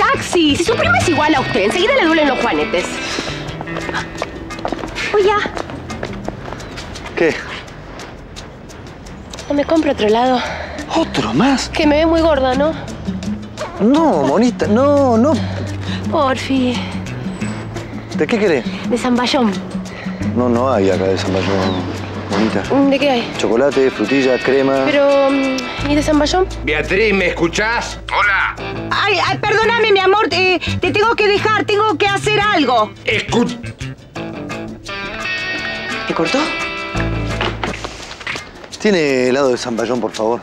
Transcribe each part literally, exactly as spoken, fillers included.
taxi. Si su prima es igual a usted, enseguida le duelen los juanetes. Oye. ¿Qué? No me compro otro helado. ¿Otro más? Que me ve muy gorda, ¿no? No, monita, no, no. Porfi. ¿De qué querés? De zamballón. No, no hay acá de zamballón, monita. ¿De qué hay? Chocolate, frutilla, crema. Pero, ¿y de zamballón? Beatriz, ¿me escuchás? Hola. Ay, ay, perdóname, mi amor. Eh, te tengo que dejar, tengo que hacer algo. Escucha. ¿Te cortó? ¿Tiene helado de zamballón, por favor?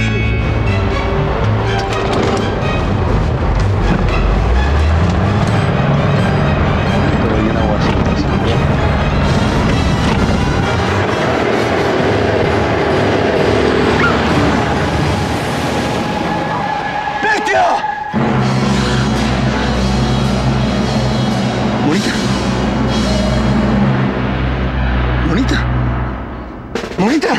¿Monita? ¿Monita? ¿Monita?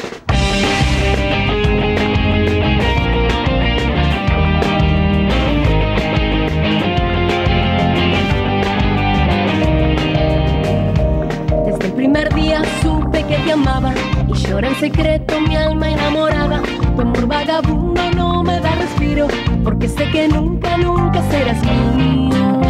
Desde el primer día supe que te amaba y llora en secreto mi alma enamorada. Tu amor vagabundo no me da respiro porque sé que nunca, nunca serás mío.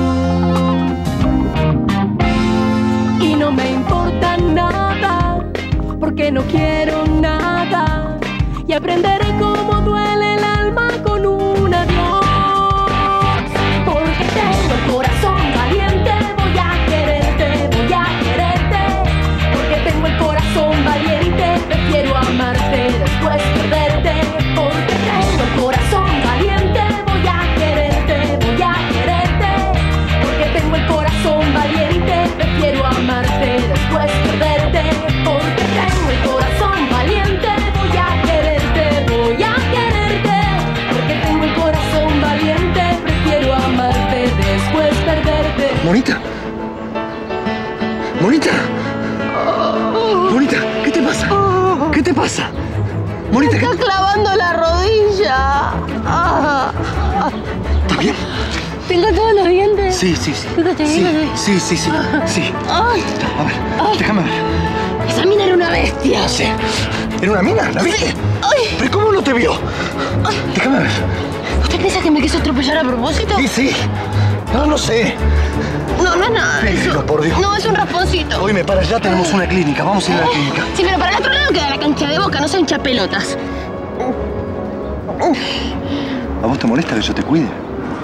Y no me importa nada porque no quiero nada y aprenderé cómo duele el alma con un adiós. Porque tengo el corazón valiente, voy a quererte, voy a quererte. Porque tengo el corazón valiente, prefiero amarte después perderte. Porque tengo el corazón valiente, voy a quererte, voy a quererte. Porque tengo el corazón valiente, prefiero amarte después perderte. Porque tengo el corazón valiente, voy a quererte, voy a quererte. Porque tengo el corazón valiente, prefiero amarte después perderte. ¿Monita? ¿Monita? ¿Monita? ¿Qué te pasa? ¿Qué te pasa? ¿Monita? Me está clavando la rodilla. Ah. ¿Estás bien? ¿Tengo todos los dientes? Sí, sí, sí. Fíjate Sí, bien. sí, sí, sí. Sí. Ay, A ver, Ay. déjame ver. esa mina era una bestia. Sí. ¿Era una mina? ¿La viste? Ay. ¿Pero cómo no te vio? Déjame ver. ¿Usted piensa que me quiso atropellar a propósito? Sí, sí. No, no sé. No, no es nada. Pero, Eso- por Dios. No, es un rasponcito. Oíme, para allá tenemos una clínica. Vamos a ir a la clínica. Sí, pero para el otro lado queda la cancha de Boca, no se hincha pelotas. ¿A vos te molesta que yo te cuide?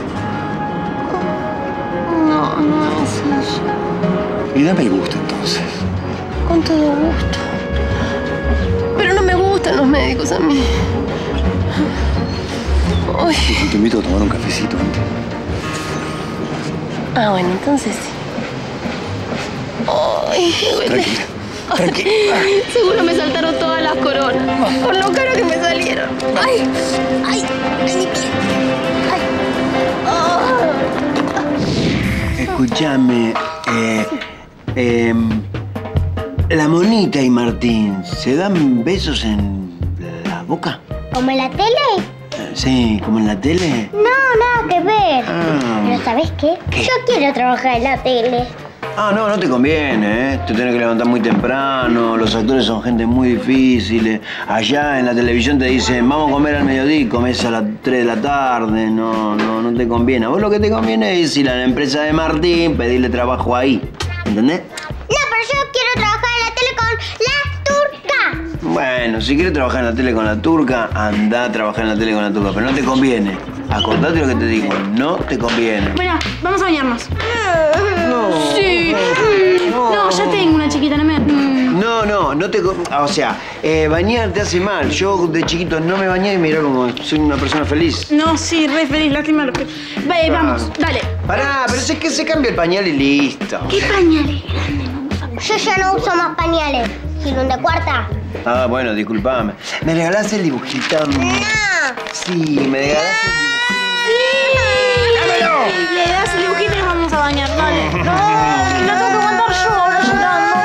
No, no es eso. Y dame el gusto, entonces. Con todo gusto. Pero no me gustan los médicos a mí. Uy. Te invito a tomar un cafecito antes. Ah, bueno, entonces sí. Ay, me duele. Tranquila. Tranquila. Seguro me saltaron todas las coronas. Por lo caro que me salieron. Ay, ay, ay, mi pie. Ay. Ah. Escúchame, eh, eh, la Monita y Martín, ¿se dan besos en la boca? ¿Como en la tele? Eh, Sí, como en la tele. No, nada que ver. Ah. Pero ¿sabés qué? ¿Qué? Yo quiero trabajar en la tele. Ah, no, no te conviene, ¿eh? Te tenés que levantar muy temprano, los actores son gente muy difíciles. Allá en la televisión te dicen, vamos a comer al mediodía y comés a las tres de la tarde. No, no, no te conviene. A vos lo que te conviene es ir a la empresa de Martín, pedirle trabajo ahí. ¿Entendés? No, pero yo quiero trabajar en la tele con la turca. Bueno, si quieres trabajar en la tele con la turca, anda a trabajar en la tele con la turca, pero no te conviene. Acordate lo que te digo, no te conviene. Bueno, vamos a bañarnos. No. Sí. No, ya tengo una chiquita, no me... Mm. No, no, no te... con- O sea, eh, bañar te hace mal. Yo de chiquito no me bañé y mirá como soy una persona feliz. No, sí, re feliz, lástima lo que... Ve, vamos, dale. Pará, pero es que se cambia el pañal y listo. ¿Qué pañales? Yo ya no uso más pañales. Quiero un de cuarta. Ah, bueno, disculpame. ¿Me regalás el dibujito? No. Sí, me regalás el dibujito. Le das el dibujito y nos vamos a bañar, dale. No, la tengo que aguantar yo ahora llorando.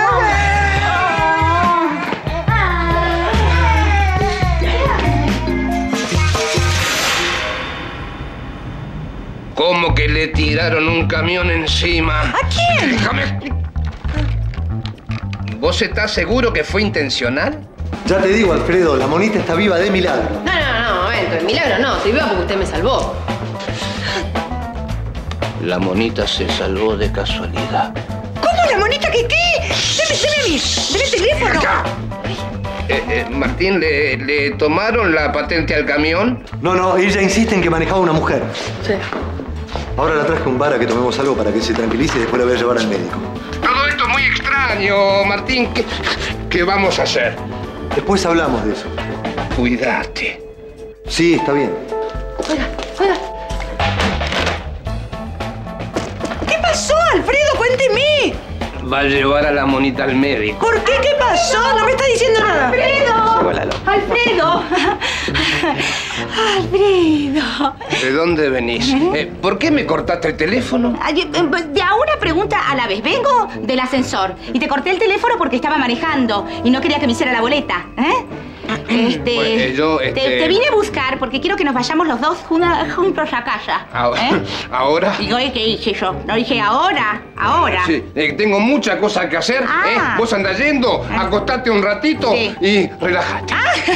que le tiraron un camión encima. ¿A quién? Déjame. ¿Vos estás seguro que fue intencional? Ya te digo, Alfredo, la monita está viva de milagro. No, no, no, momento. El milagro no. Estoy viva porque usted me salvó. La monita se salvó de casualidad. ¿Cómo la monita que qué? Deme, deme a mí. Deme el teléfono. Acá. Eh, eh, Martín, ¿le, ¿le tomaron la patente al camión? No, no, ella insiste en que manejaba una mujer. Sí. Ahora la traje a un bar a que tomemos algo para que se tranquilice y después la voy a llevar al médico. Todo esto es muy extraño, Martín. ¿Qué, qué vamos a hacer? Después hablamos de eso. Cuídate. Sí, está bien. Oiga, oiga. ¿Qué pasó, Alfredo? Cuénteme. Va a llevar a la monita al médico. ¿Por qué? ¿Qué pasó? No me está diciendo nada. ¡Alfredo! Hola, Lola. ¡Alfredo! Alfredo. ¿De dónde venís? Eh, ¿Por qué me cortaste el teléfono? Ay, eh, De a una pregunta a la vez. Vengo del ascensor y te corté el teléfono porque estaba manejando y no quería que me hiciera la boleta. ¿Eh? Este, Bueno, eh, yo, te, este- te vine a buscar porque quiero que nos vayamos los dos juna- juntos a casa. Ahora. ¿Eh? ¿Ahora? Digo, ¿eh? ¿Qué dije yo? No dije ahora, ahora. Sí, eh, tengo muchas cosas que hacer. Ah. ¿eh? Vos andás yendo, acostate un ratito Sí. y relájate.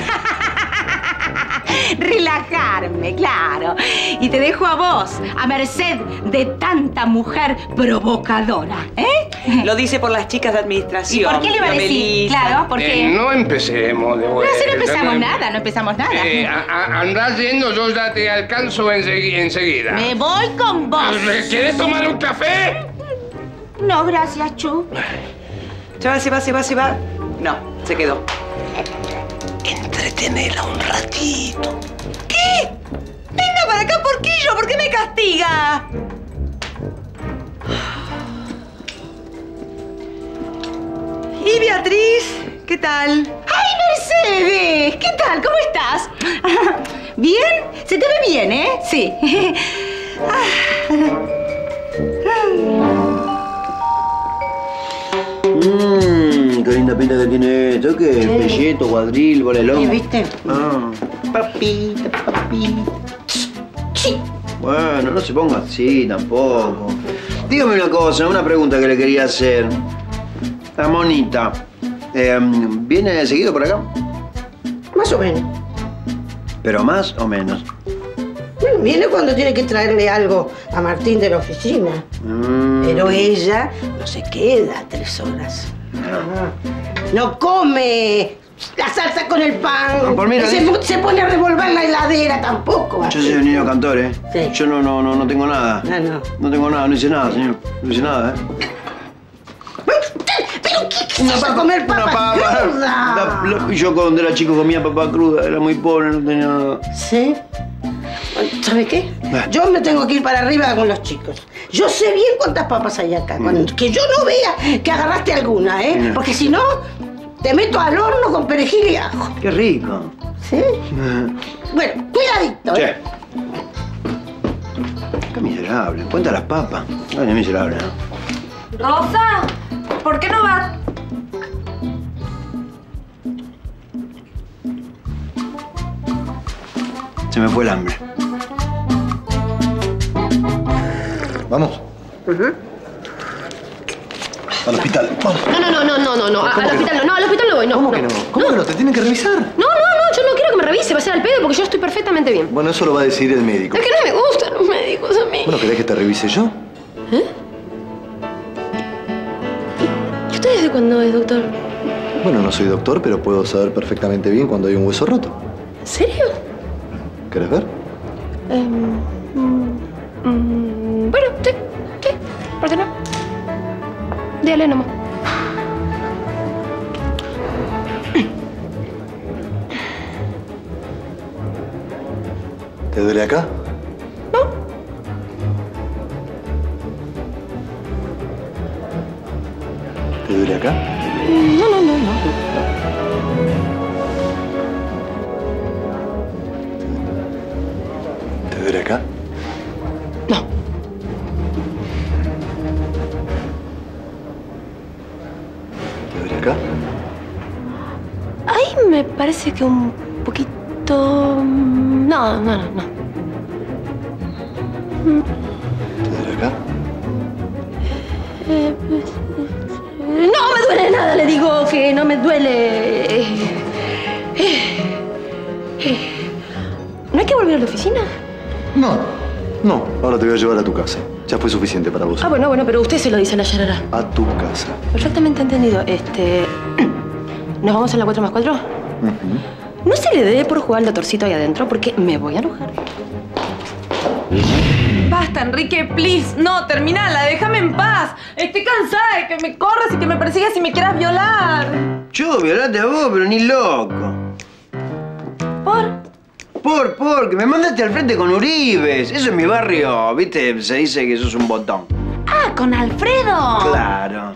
Relajarme, claro. Y te dejo a vos, a merced de tanta mujer provocadora, ¿eh? Lo dice por las chicas de administración. ¿Y por qué le iba a la decir? Melissa. Claro, porque... Eh, no empecemos de No, vuelta. si no empezamos nada, no empezamos nada. Eh, a- a- andás yendo, yo ya te alcanzo ensegui- enseguida. Me voy con vos. ¿Querés tomar un café? No, gracias, Chu. Se va, se va, se va, se va. No, se quedó. Entretenela un ratito. ¿Qué? Venga para acá, Porquillo. ¿Por qué me castiga? ¿Y Beatriz? ¿Qué tal? ¡Ay, Mercedes! ¿Qué tal? ¿Cómo estás? ¿Bien? Se te ve bien, ¿eh? Sí. Mmm, qué linda pinta que tiene esto. ¿Qué es? Pelleto, cuadril, bolelón. ¿Sí, viste? Ah, Papito, papito. bueno, no se ponga así tampoco. Dígame una cosa, una pregunta que le quería hacer. La monita, eh, ¿viene seguido por acá? Más o menos. ¿Pero más o menos? Bueno, viene cuando tiene que traerle algo a Martín de la oficina. Mm. Pero ella no se queda tres horas. No, no come la salsa con el pan. No, por mí no se, dice- se pone a revolver la heladera tampoco. Yo hace. soy un niño cantor, ¿eh? Sí. Yo no, no, no, no tengo nada. No, no. No tengo nada, no hice nada, señor. No hice nada, ¿eh? ¿Pero qué quieres a comer papa Una papa. cruda? La- la- yo cuando era chico comía papa cruda, era muy pobre, no tenía nada. ¿Sí? ¿Sabe qué? Eh. Yo me tengo que ir para arriba con los chicos. Yo sé bien cuántas papas hay acá. Cuando- que yo no vea que agarraste alguna, ¿eh? Mm. Porque si no, te meto al horno con perejil y ajo. Qué rico. ¿Sí? Bueno, cuidadito, Che. ¿eh? Qué miserable. Cuenta las papas. Ay, miserable, ¿no? Rosa, ¿por qué no vas? Se me fue el hambre. Vamos. Al hospital. Vamos. No, no, no, no, no, no, no. A- ¿Cómo Al que hospital no. No, al hospital no voy, no. ¿Cómo que no? ¿Cómo que no? ¿Te tienen que revisar? No, no, no, yo no quiero que me revise, va a ser al pedo porque yo estoy perfectamente bien. Bueno, eso lo va a decir el médico. Es que no me gustan los médicos a mí. Bueno, ¿querés que te revise yo? ¿Y usted desde cuándo es doctor? Bueno, no soy doctor, pero puedo saber perfectamente bien cuando hay un hueso roto. ¿En serio? ¿Querés ver? Em, mm, mm, bueno, sí, sí, ¿por qué no? Dígale nomás. ¿Te duele acá? No. ¿Te duele acá? No, no, no, no. ¿Te duele acá? No. ¿Te duele acá? Ahí me parece que un poquito... No, no, no, no. Eh, no me duele nada, le digo que no me duele. Eh, eh, eh. ¿No hay que volver a la oficina? No, no. Ahora te voy a llevar a tu casa. Ya fue suficiente para vos. Ah, bueno, bueno, pero usted se lo dice a la Yarara. A tu casa. Perfectamente entendido. Este... ¿Nos vamos a la cuatro más cuatro? Uh-huh. No se le dé por jugar al doctorcito ahí adentro porque me voy a enojar. Basta, Enrique, please. No, terminala, déjame en paz. Estoy cansada de que me corras y que me persigas y me quieras violar. Yo, violate a vos, pero ni loco. ¿Por? Por, por, que me mandaste al frente con Uribes. Eso en mi barrio, viste, se dice que sos un botón. Ah, ¿con Alfredo? Claro.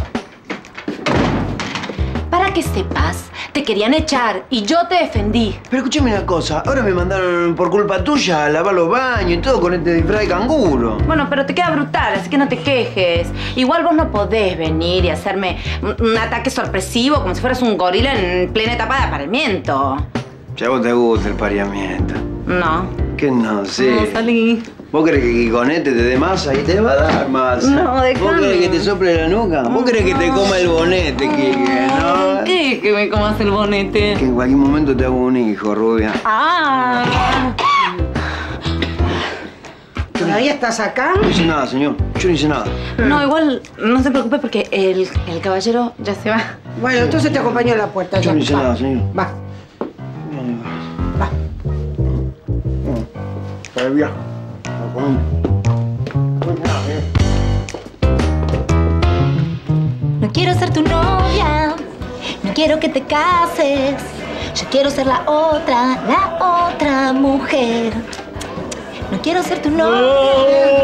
Para que sepas, te querían echar y yo te defendí. Pero escúchame una cosa, ahora me mandaron por culpa tuya a lavar los baños y todo con este disfraz de canguro. Bueno, pero te queda brutal, así que no te quejes. Igual vos no podés venir y hacerme un, un ataque sorpresivo como si fueras un gorila en plena etapa de apareamiento. Si a vos te gusta el pareamiento. No. Que no, sí. No, salí. ¿Vos querés que Quiconete te dé masa y te va a dar masa? No, déjame. ¿Vos querés que te sople la nuca? ¿Vos querés que te coma el bonete, Quique? ¿No? ¿Qué? Que me comas el bonete. Que en cualquier momento te hago un hijo, rubia. Ah. ¿Todavía estás acá? No hice nada, señor. Yo no hice nada. No, igual no se preocupe porque el, el caballero ya se va. Bueno, entonces te acompaño a la puerta. Yo ya. no hice Va. nada, señor. Va. Va. Para el viaje. No quiero ser tu novia, no quiero que te cases. Yo quiero ser la otra, la otra mujer. No quiero ser tu novia.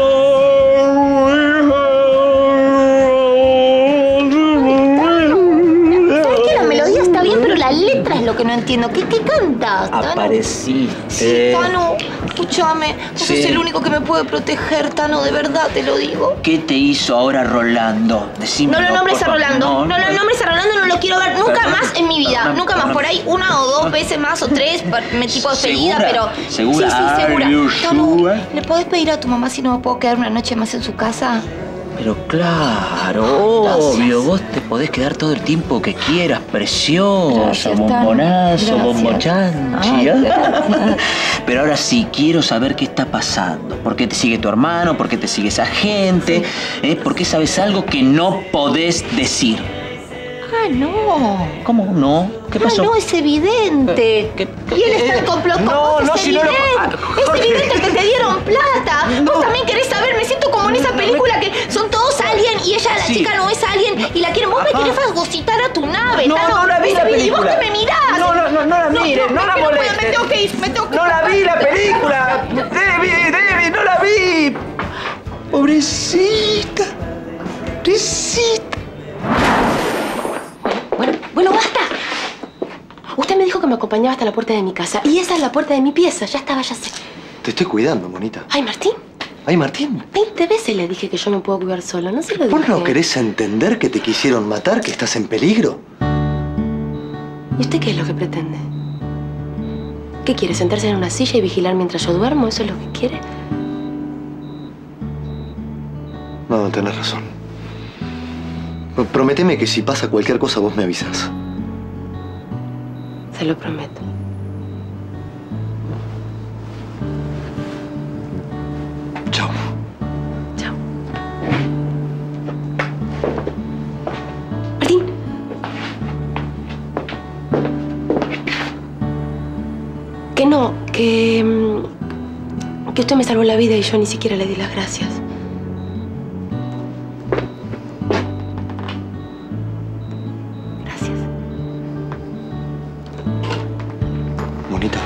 ¿Sabes que la melodía está bien, pero la letra es lo que no entiendo? ¿Qué, qué cantas, Tano? Apareciste. Sí, Tano, escúchame. Vos Sí. sos el único que me puede proteger, Tano, de verdad te lo digo. ¿Qué te hizo ahora Rolando? Decime. No lo nombres a Rolando. No lo nombres a Rolando, no lo quiero ver nunca Perdón. más en mi vida. Perdón, Nunca más. perdón. Por ahí una o dos veces más o tres, por- me tipo despedida, ¿Segura? pero. ¿Segura? Sí, sí, segura. Are you Tano, sure? ¿le podés pedir a tu mamá si no me puedo quedar una noche más en su casa? Pero claro, obvio, vos te podés quedar todo el tiempo que quieras, preciosa, Gracias, Tano. bombonazo, Gracias. bombochanchi. Ay, ¿eh? gracias. Pero ahora sí, quiero saber qué está pasando. ¿Por qué te sigue tu hermano? ¿Por qué te sigue esa gente? ¿Eh? ¿Por qué sabes algo que no podés decir? Ah, no. ¿Cómo no? ¿Qué pasó? Ah, no, es evidente. ¿Qué- qué- Y él está eh, en complot con no, vos, no, es si no lo- evidente. ah, Es Jorge. evidente que te dieron plata. Vos también querés saber, me siento como en esa película que son todos alien y ella, la Sí. chica, no es alien y la quieren. Vos me Ajá. querés fagocitar a tu nave, No, Tano. no la vi Es la evidente. ¿Y vos película. que me mirás? No, no, no, no la mires, no, es la que puedo, molestes. me tengo que ir, me tengo que ir. ¡No la vi la película! ¡Debbie, Debbie, no la vi! Pobrecita. Pobrecita. Bueno, bueno, basta. Usted me dijo que me acompañaba hasta la puerta de mi casa. Y esa es la puerta de mi pieza. Ya estaba, ya sé. Te estoy cuidando, monita. Ay, Martín. Ay, Martín. Veinte veces le dije que yo me puedo cuidar solo. No se lo dije. ¿Vos no querés entender que te quisieron matar, que estás en peligro? ¿Y usted qué es lo que pretende? ¿Qué quiere? ¿Sentarse en una silla y vigilar mientras yo duermo? ¿Eso es lo que quiere? No, tenés razón. Prométeme que si pasa cualquier cosa vos me avisas. Se lo prometo. Chao. Chao. Martín. Que no, que... mm, que usted me salvó la vida y yo ni siquiera le di las gracias. Gracias. Monita.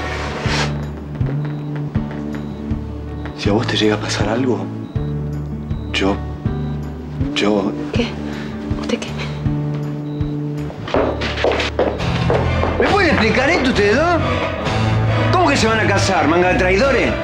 Si a vos te llega a pasar algo, yo... Yo... ¿Qué? ¿Usted qué? ¿Me pueden explicar esto ustedes dos? ¿Cómo que se van a casar, manga de traidores?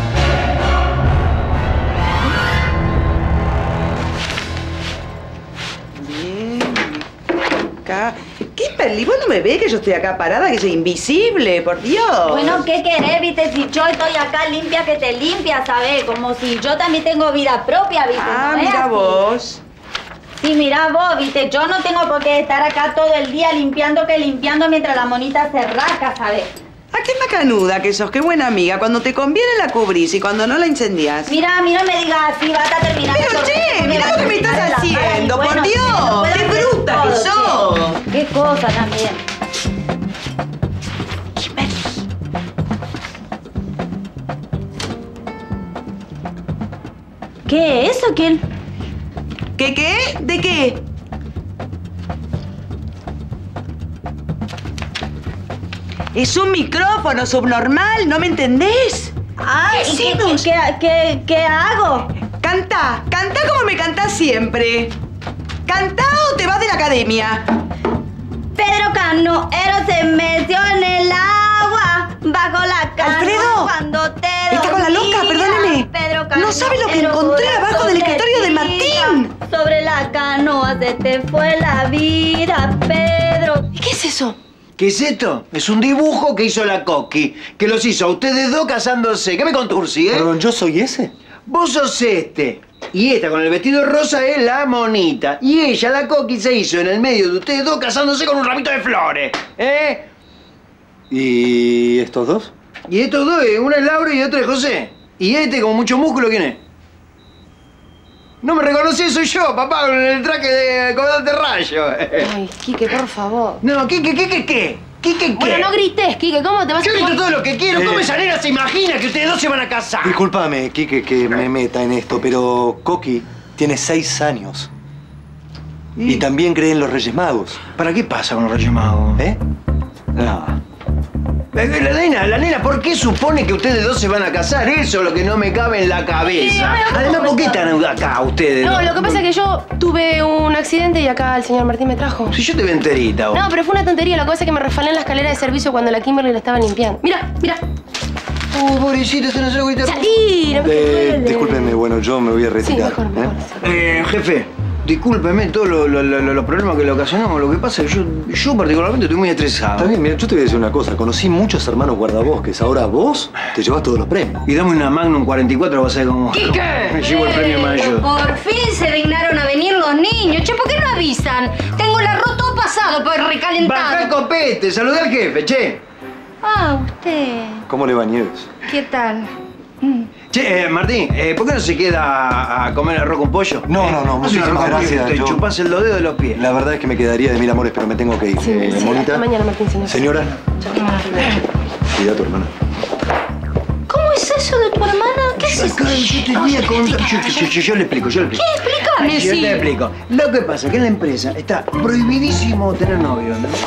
Bien. Acá. ¿Qué peli? ¿Vos no me ves que yo estoy acá parada, que soy invisible? Por Dios. Bueno, ¿qué querés, viste? Si yo estoy acá limpia, que te limpia, ¿sabes? Como si yo también tengo vida propia, viste. Ah, ¿No es mira así? vos. Sí, mira vos, viste, yo no tengo por qué estar acá todo el día limpiando que limpiando mientras la monita se rasca, ¿sabes? ¿A qué macanuda que sos? Qué buena amiga. Cuando te conviene la cubrís y cuando no la incendiás. Mira, mira, me digas así, vas a terminar. Pero che, mira lo que me estás haciendo, por Dios. ¡Qué bruta que sos! Qué cosa también. ¿Qué es eso, quién? ¿Qué qué? ¿De qué? Es un micrófono subnormal, ¿no me entendés? Ay, ¿y qué, qué, qué, qué, qué hago? Canta, canta como me cantás siempre. Canta o te vas de la academia. Pedro Canoero se metió en el agua bajo la canoa. Alfredo, cuando te está con la loca, perdóname. No sabe lo que encontré abajo del escritorio de Martín. Sobre la canoa se te fue la vida, Pedro. ¿Y qué es eso? ¿Qué es esto? Es un dibujo que hizo la Coqui, que los hizo a ustedes dos casándose. ¿Qué me contursi, eh? Perdón, ¿yo soy ese? Vos sos este. Y esta con el vestido rosa es la monita. Y ella, la Coqui, se hizo en el medio de ustedes dos casándose con un ramito de flores. ¿Eh? ¿Y estos dos? Y estos dos, uno es Laura y otro es José. Y este, con mucho músculo, ¿quién es? No me reconocí, soy yo, papá, con el traje de comandante Rayo. Ay, Quique, por favor. No, Quique, ¿qué, qué, qué? ¿Quique, qué? Bueno, no grites, Quique, ¿cómo te vas a... Yo grito todo lo que quiero. Eh. ¿Cómo esa nena se imagina que ustedes dos se van a casar? Discúlpame, Quique, que me meta en esto, pero Coqui tiene seis años. ¿Y? y también cree en los Reyes Magos. ¿Para qué pasa con los Reyes Magos? ¿Eh? No. La nena, la nena, ¿por qué supone que ustedes dos se van a casar? Eso es lo que no me cabe en la cabeza. Sí, bueno, Además, ¿por qué están acá ustedes? No, lo que pasa es que yo tuve un accidente y acá el señor Martín me trajo. Si yo te veo enterita, vos. No, pero fue una tontería. Lo que pasa es que me resbalé en la escalera de servicio cuando la Kimberly la estaba limpiando. Mira, mira. Oh, pobrecito, este no se lo voy a Salí, no me Eh, duele. discúlpeme, bueno, yo me voy a retirar. Sí, mejor, mejor. Eh, jefe, discúlpeme todos lo, lo, lo, los problemas que le ocasionamos. Lo que pasa es que yo, yo particularmente estoy muy estresado. Está bien, mira, yo te voy a decir una cosa. Conocí muchos hermanos guardabosques. Ahora vos te llevas todos los premios. Y dame una Magnum cuarenta y cuatro, vas a ver cómo... ¿Quique? Me llevo el premio mayor. Por fin se dignaron a venir los niños. Che, ¿por qué no avisan? Tengo el arroz todo pasado por recalentado. Bajá el copete, saludá al jefe, che. Ah, usted. ¿Cómo le va, Nieves? ¿Qué tal? Che, eh, Martín, eh, ¿por qué no se queda a, a comer arroz con pollo? No, Eh, no, no, muchísimas arroz con pollo, gracias. Te yo- chupás el dedo de los pies. La verdad es que me quedaría de mil amores, pero me tengo que ir. Sí, Eh, sí, Monita. hasta mañana, Martín, señor. Señora, cuida a tu hermana. ¿Cómo es eso de tu hermana? ¿Qué es eso? Acá yo te voy a contar. Yo, yo- yo- yo le explico, yo le explico. ¿Qué? Explícame, Yo sí. te explico. Lo que pasa es que en la empresa está prohibidísimo tener novio, ¿no?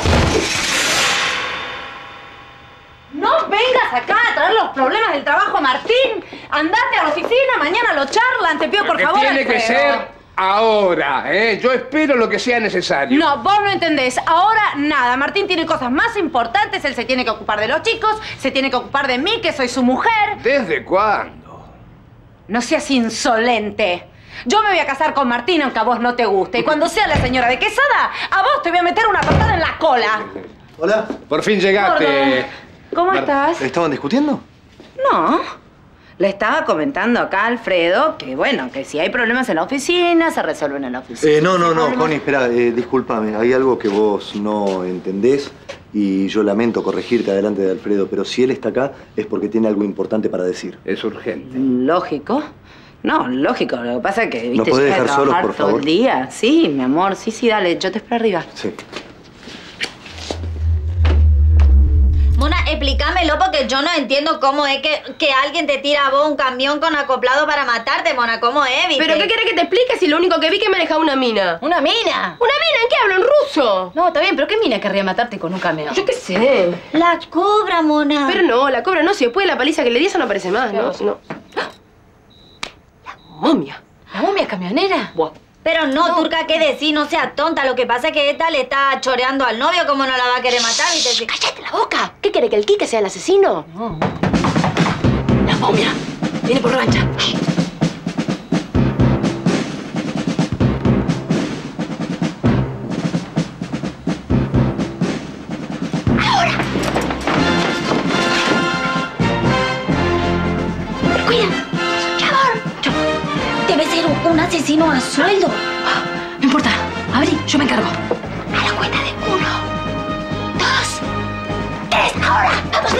No vengas acá a traer los problemas del trabajo, Martín. Andate a la oficina, mañana lo charlan. Te pido por Que favor, tiene que Alfredo. ser ahora, ¿eh? Yo espero lo que sea necesario. No, vos no entendés. Ahora nada. Martín tiene cosas más importantes. Él se tiene que ocupar de los chicos, se tiene que ocupar de mí, que soy su mujer. ¿Desde cuándo? No seas insolente. Yo me voy a casar con Martín aunque a vos no te guste. Y cuando sea la señora de Quesada, a vos te voy a meter una patada en la cola. Hola. Por fin llegaste. Gordo, ¿cómo estás? ¿Estaban discutiendo? No. Le estaba comentando acá a Alfredo que, bueno, que si hay problemas en la oficina, se resuelven en la oficina. Eh, no, no, no, Problemas- Connie, espera, eh, discúlpame. Hay algo que vos no entendés y yo lamento corregirte delante de Alfredo, pero si él está acá es porque tiene algo importante para decir. Es urgente. Lógico. No, lógico. Lo que pasa es que, viste, ¿Nos podés llega a dejar solos, trabajar por todo favor? el día. Sí, mi amor. Sí, sí, dale. Yo te espero arriba. Sí. Mona, explícamelo porque yo no entiendo cómo es que, que alguien te tira a vos un camión con acoplado para matarte, Mona. ¿Cómo es, viste? ¿Pero qué querés que te explique si lo único que vi que manejaba una mina? ¿Una mina? ¿Una mina? ¿En qué hablo? ¿En ruso? No, está bien, pero ¿qué mina querría matarte con un camión? Yo qué sé. La cobra, Mona. Pero no, la cobra no. Si después de la paliza que le di, eso no aparece más, ¿no? No. La momia. ¿La momia camionera? Buah. Pero no, Turca, ¿qué decís? No seas tonta. Lo que pasa es que esta le está choreando al novio. ¿Cómo no la va a querer matar, viste? ¡Cállate la boca! ¿Qué quiere, que el Quique sea el asesino? No. La momia. Viene por revancha. Pero cuida. Chabón. Debe ser un, un asesino a sueldo. No importa. Abrí, yo me encargo. A la cuenta de uno, dos, tres, ahora. ¡Vamos!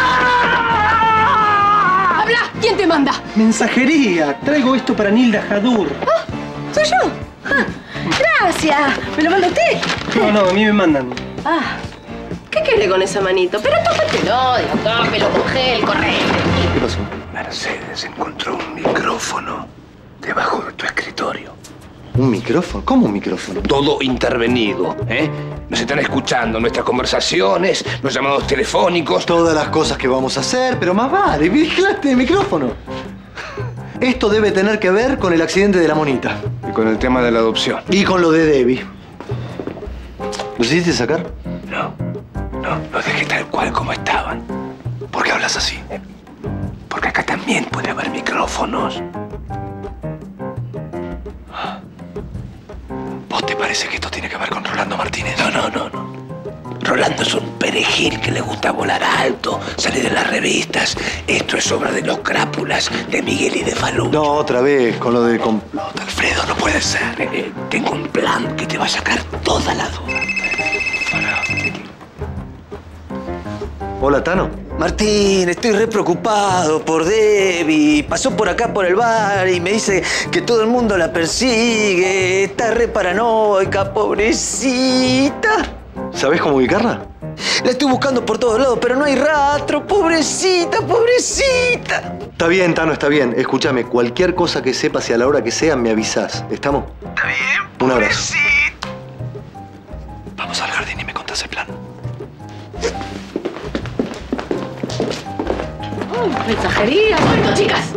¡No! ¡Habla! ¿Quién te manda? Mensajería. Traigo esto para Nilda Jadur. Ah, ¿soy yo? Ah, gracias. ¿Me lo manda usted? No, no, a mí me mandan. Ah, ¿qué quiere con esa manito? Pero tópetelo, digo, tópelo con gel, correcto. ¿Qué pasó? Mercedes encontró un micrófono debajo de tu escritorio. ¿Un micrófono? ¿Cómo un micrófono? Todo intervenido, ¿eh? Nos están escuchando nuestras conversaciones, los llamados telefónicos. Todas las cosas que vamos a hacer, pero más vale, vigilaste el micrófono. Esto debe tener que ver con el accidente de la monita. Y con el tema de la adopción. Y con lo de Debbie. ¿Los hiciste sacar? No, no, los dejé tal cual como estaban. ¿Por qué hablas así? Porque acá también puede haber micrófonos. ¿Vos te parece que esto tiene que ver con Rolando Martínez? No, no, no, no. Rolando es un perejil que le gusta volar alto, salir de las revistas. Esto es obra de los crápulas de Miguel y de Falú. No, otra vez, con lo de complot. Alfredo, no puede ser. Eh, eh, tengo un plan que te va a sacar toda la duda. Hola, Tano. Martín, estoy re preocupado por Debbie. Pasó por acá por el bar y me dice que todo el mundo la persigue. Está re paranoica, pobrecita. ¿Sabés cómo ubicarla? La estoy buscando por todos lados, pero no hay rastro. Pobrecita, pobrecita. Está bien, Tano, está bien. Escúchame, cualquier cosa que sepas y a la hora que sea, me avisás. ¿Estamos? Está bien, un abrazo. Vamos al jardín y me contás el plan. Oh, mensajería. Bueno, chicas.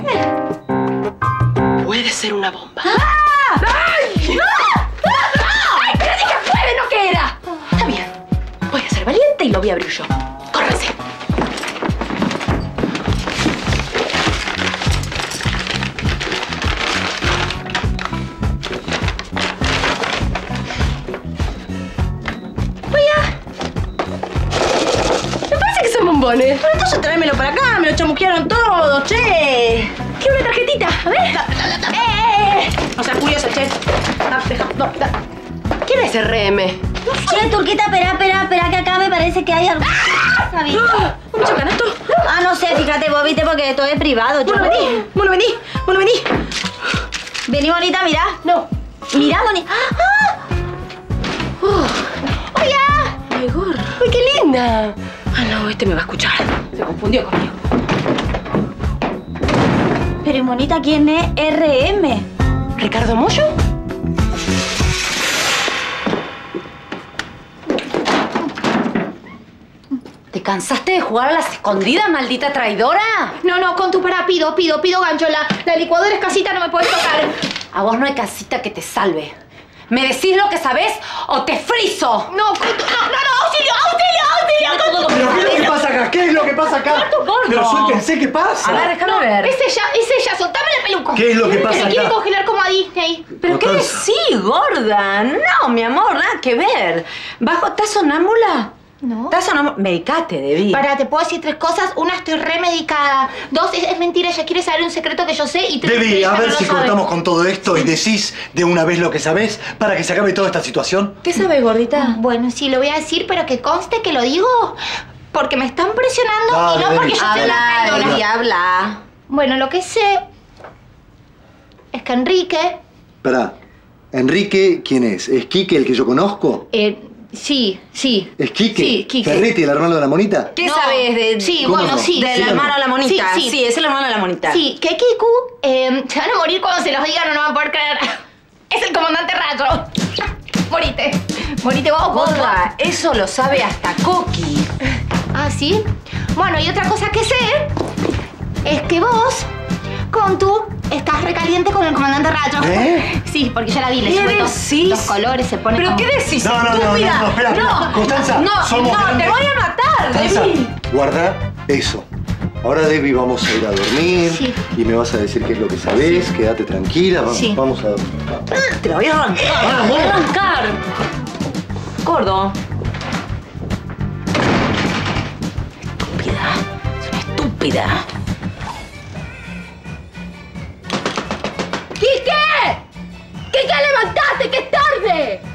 Puede ser una bomba. ¡Ah! ¡Ay! ¡No! ¡Ay, pero dije puede, no que era! Está bien. Voy a ser valiente y lo voy a abrir yo. ¡Córrense! bombones. Pero entonces tráemelo para acá, me lo chamuquearon todo, che. Quiero una tarjetita, a ver. Da, da, da, da. ¡Eh, eh! No seas curiosa, che. Da, deja, no, da. ¿Quién es R M? Che, Turquita, espera, espera, espera, que acá me parece que hay algo. ¿Sabes? ¿Un chacanato? Ah, no sé, fíjate vos, viste, porque todo es privado. Bueno, vení, bueno, vení, bueno, vení. Vení, bonita, mirá. No. Mirá, bonita. ¡Ah! Uh. ¡Hola! Igor. ¡Uy, qué linda! Ah, no, este me va a escuchar. Se confundió conmigo. Pero, bonita, ¿quién es R M? ¿Ricardo Mollo? ¿Te cansaste de jugar a las escondidas, maldita traidora? No, no, con tu para, pido, pido, pido gancho. La, la licuadora es casita, no me puedes tocar. A vos no hay casita que te salve. ¿Me decís lo que sabés o te friso? No, con tu, no, no, no, auxilio, auxilio, auxilio. Con tu, ¿Pero qué es lo que pasa acá? ¿Qué es lo que pasa acá? Pero suéltense, ¿qué pasa? A ver, déjame no, ver. Es ella, es ella, soltame la peluca. ¿Qué es lo que pasa Se acá? quiere congelar como a Disney. ¿Pero qué decís, gorda? No, mi amor, nada que ver. ¿Bajo, estás sonámbula? No. ¿Estás sonámbula? Medicate, Debbie. Para, te puedo decir tres cosas. Una, estoy remedicada. Dos, es, es mentira, ella quiere saber un secreto que yo sé. Y tres, Debbie, ella a ver no lo si sabe. cortamos con todo esto y decís de una vez lo que sabés para que se acabe toda esta situación. ¿Qué sabés, gordita? Bueno, sí, lo voy a decir, pero que conste que lo digo porque me están presionando Dale, y no porque Debbie. yo soy una Habla, traidora. Debbie, habla. Bueno, lo que sé es que Enrique... Pará, ¿Enrique quién es? ¿Es Quique el que yo conozco? Eh, sí, sí. ¿Es Quique? Sí, Quique. ¿Ferretti, el hermano de la monita? ¿Qué No. sabés de...? Sí, ¿Cómo bueno, no? sí. Del sí. hermano de la monita. Sí, sí. es el hermano de la monita. Sí, que Kiku eh, se van a morir cuando se los digan, no, no van a poder creer. Es el comandante Rayo. Morite. Morite vos, vos. Gorda, eso lo sabe hasta Coqui. Ah, ¿sí? Bueno, y otra cosa que sé es que vos, con tu, estás recaliente con el comandante Rayo. ¿Eh? Sí, porque ya la vi, le ¿Qué sube los, decís? los colores, se pone ¿Pero como... qué decís, No, no, no, estúpida? no, no, espera, espera. Constanza, no, somos no, grandes. te voy a matar, Constanza, Debbie. Guarda eso. Ahora, Debbie, vamos a ir a dormir Sí. y me vas a decir qué es lo que sabés. Quédate tranquila, vamos, Sí. vamos a dormir. Te la voy a arrancar. Te la voy a arrancar. Gordo. Estúpida. Es una estúpida. ¡Quique! ¡Quique, levantate, que es tarde!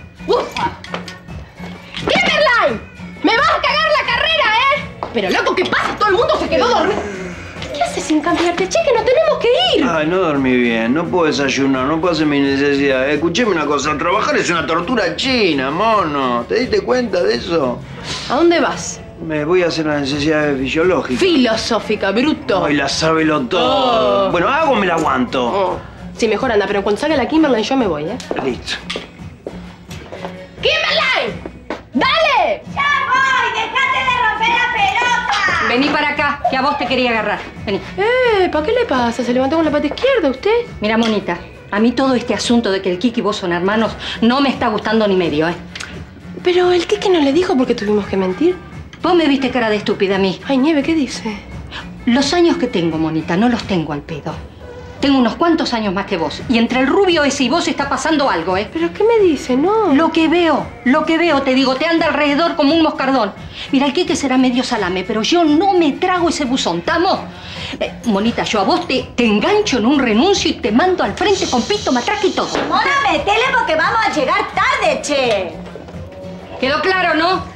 Pero loco, ¿qué pasa? Todo el mundo se quedó dormido. ¿Qué haces sin cambiarte? Che, que nos tenemos que ir. Ay, no dormí bien, no puedo desayunar, no puedo hacer mis necesidades. Escucheme una cosa, trabajar es una tortura china, mono. ¿Te diste cuenta de eso? ¿A dónde vas? Me voy a hacer las necesidades fisiológicas. Filosófica, bruto. Ay, la sábelo todo. Oh. Bueno, hago, me la aguanto. Oh. Sí, mejor anda, pero cuando salga la Kimberly yo me voy, ¿eh? Listo. ¡Kimberly! ¡Dale! ¡Ya voy! ¡Dejate de romper la pelota! Vení para acá, que a vos te quería agarrar. Vení. Eh, ¿para qué le pasa? ¿Se levantó con la pata izquierda usted? Mira, monita, a mí todo este asunto de que el Kiki y vos son hermanos no me está gustando ni medio, ¿eh? Pero el Kiki no le dijo porque tuvimos que mentir. Vos me viste cara de estúpida a mí. Ay, Nieve, ¿qué dice? Los años que tengo, monita, no los tengo al pedo. Tengo unos cuantos años más que vos. Y entre el rubio ese y vos está pasando algo, ¿eh? ¿Pero qué me dice? No. Lo que veo, lo que veo, te digo, te anda alrededor como un moscardón. Mira, el Kike será medio salame, pero yo no me trago ese buzón, ¿tamo? Eh, monita, yo a vos te, te engancho en un renuncio y te mando al frente con pito, matraca y todo. Mona, metele porque vamos a llegar tarde, che. ¿Quedó claro, no?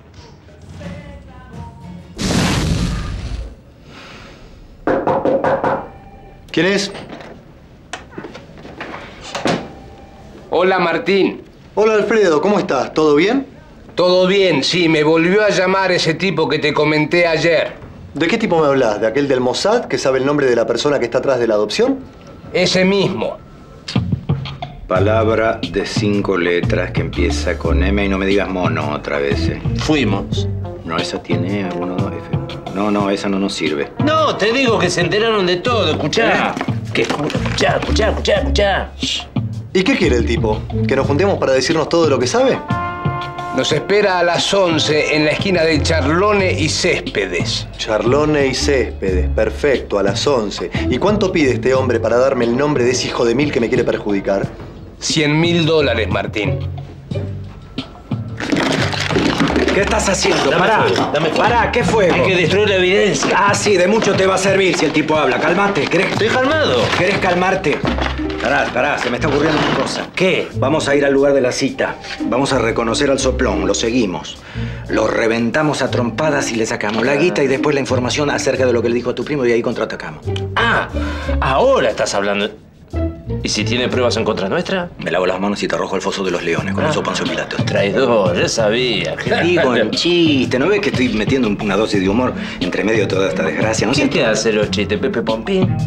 ¿Quién es? Hola, Martín. Hola, Alfredo. ¿Cómo estás? ¿Todo bien? Todo bien, sí. Me volvió a llamar ese tipo que te comenté ayer. ¿De qué tipo me hablas? ¿De aquel del Mossad que sabe el nombre de la persona que está atrás de la adopción? Ese mismo. Palabra de cinco letras que empieza con M y no me digas mono otra vez. ¿eh? Fuimos. No, esa tiene uno, dos, F. No, no, esa no nos sirve. No, te digo que se enteraron de todo, escuchá. Que escuchá, escuchá, escuchá, escuchá. ¿Y qué quiere el tipo? ¿Que nos juntemos para decirnos todo lo que sabe? Nos espera a las once en la esquina de Charlone y Céspedes. Charlone y Céspedes, perfecto, a las once. ¿Y cuánto pide este hombre para darme el nombre de ese hijo de mil que me quiere perjudicar? Cien mil dólares, Martín. ¿Qué estás haciendo? Dame Pará, fuego, dame fuego. Pará, ¿qué fuego? Hay que destruir la evidencia. Ah, sí, de mucho te va a servir si el tipo habla. Cálmate, ¿querés? Estoy calmado. ¿Querés calmarte? Pará, pará, se me está ocurriendo una cosa. ¿Qué? Vamos a ir al lugar de la cita. Vamos a reconocer al soplón, lo seguimos. Lo reventamos a trompadas y le sacamos la guita y después la información acerca de lo que le dijo a tu primo y ahí contraatacamos. Ah, ahora estás hablando. ¿Y si tiene pruebas en contra nuestra? Me lavo las manos y te arrojo al foso de los leones, con Ah. eso Poncio Pilato. Traidor, ya sabía. Te digo en chiste, ¿no ves que estoy metiendo una dosis de humor entre medio de toda esta desgracia? No sé. ¿Quién te hace los chistes, Pepe Pompín?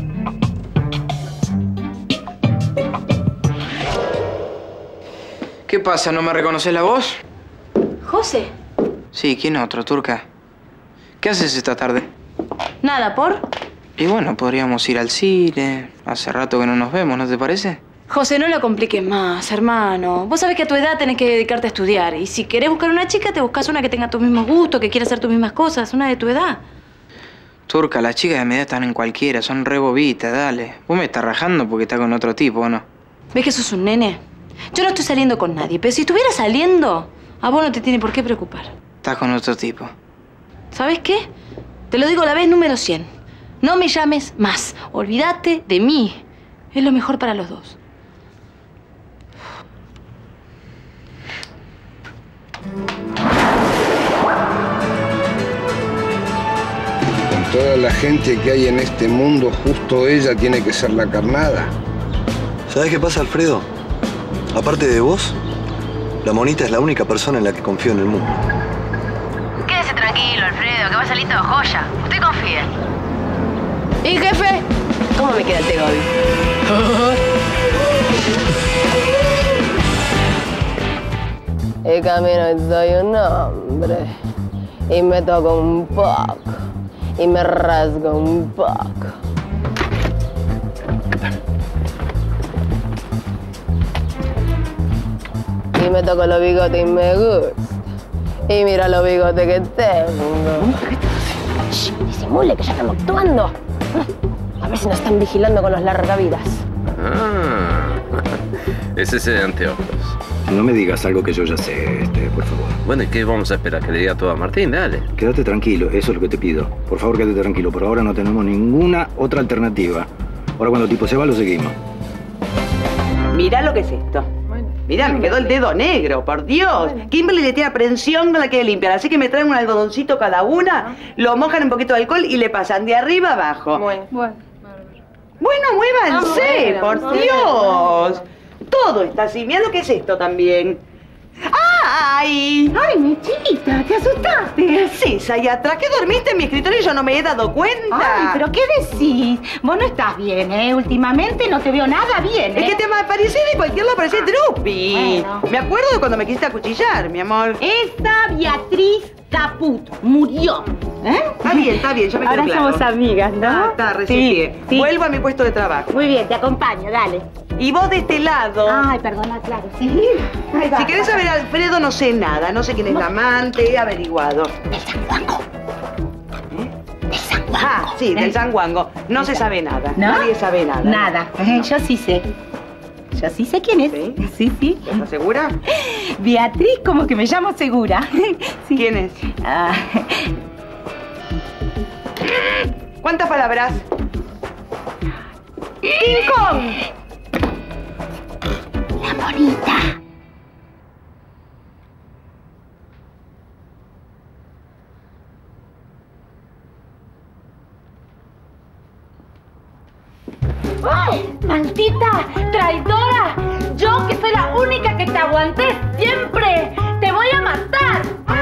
¿Qué pasa? ¿No me reconoces la voz? José. Sí, ¿quién otro, turca? ¿Qué haces esta tarde? Nada, ¿por? Y bueno, podríamos ir al cine. Hace rato que no nos vemos, ¿no te parece? José, no la compliques más, hermano. Vos sabés que a tu edad tenés que dedicarte a estudiar. Y si querés buscar una chica, te buscas una que tenga tus mismos gustos, que quiera hacer tus mismas cosas, una de tu edad. Turca, las chicas de mi edad están en cualquiera, son re bobitas, dale. Vos me estás rajando porque estás con otro tipo, ¿o no? ¿Ves que sos un nene? Yo no estoy saliendo con nadie, pero si estuviera saliendo, a vos no te tiene por qué preocupar. Estás con otro tipo. ¿Sabes qué? Te lo digo la vez número cien. No me llames más. Olvídate de mí. Es lo mejor para los dos. Con toda la gente que hay en este mundo, justo ella tiene que ser la carnada. ¿Sabés qué pasa, Alfredo? Aparte de vos, la monita es la única persona en la que confío en el mundo. Quédese tranquilo, Alfredo, que va a salir todo joya. Usted confíe. ¿Y jefe? ¿Cómo me queda el tegol? Y camino y soy un hombre. Y me toco un poco. Y me rasgo un poco. Y me toco los bigotes y me gusta. Y mira los bigotes que tengo. Shh, disimule que ya estamos actuando. A ver si nos están vigilando con los largavidas. Ah, es ese de anteojos. No me digas algo que yo ya sé, este, por favor. Bueno, ¿y qué vamos a esperar? ¿Que le diga todo a Martín? Dale. Quédate tranquilo, eso es lo que te pido. Por favor, quédate tranquilo. Por ahora no tenemos ninguna otra alternativa. Ahora cuando el tipo se va, lo seguimos. Mirá lo que es esto. Mirá, me quedó el dedo negro, por Dios. Kimberly le tiene aprensión, no la quiere limpiar. Así que me traen un algodoncito cada una, lo mojan en un poquito de alcohol y le pasan de arriba abajo. Bueno. Bueno, muévanse, Ah, bueno, por bueno. Dios. Todo está así. Mirá lo que es esto también. ¡Ay! ¡Ay, mi chiquita! ¿Te asustaste? Sí, Sayatra, que dormiste en mi escritorio y yo no me he dado cuenta. Ay, ¿pero qué decís? Vos no estás bien, ¿eh? Últimamente no te veo nada bien, ¿eh? Es que te parecía de cualquier lado, parecía Drupi. Bueno. Me acuerdo de cuando me quisiste acuchillar, mi amor. Esa Beatriz Caput murió. ¿Eh? Está bien, está bien, ya me quedó Ahora claro. somos amigas, ¿no? Ah, está, recién. Sí, sí. Vuelvo a mi puesto de trabajo. Muy bien, te acompaño, dale. Y vos de este lado. Ay, perdona, claro, sí. Ahí va, Si querés va. saber a Alfredo, no sé nada. No sé quién es la amante, he averiguado. Del San Juanco. Del San Juanco. Ah, sí, del San Juanco. No se sabe nada. ¿No? Nadie sabe nada. Nada. Eh, Yo sí sé. Yo sí sé quién es. ¿Sí? Sí, sí. ¿Estás segura? Beatriz, como que me llamo segura. Sí. ¿Quién es? Ah, ¿Cuántas palabras? ¡King Kong! la monita. ¡Ay! ¡Maldita! ¡Traidora! Yo, que soy la única que te aguanté siempre, te voy a matar.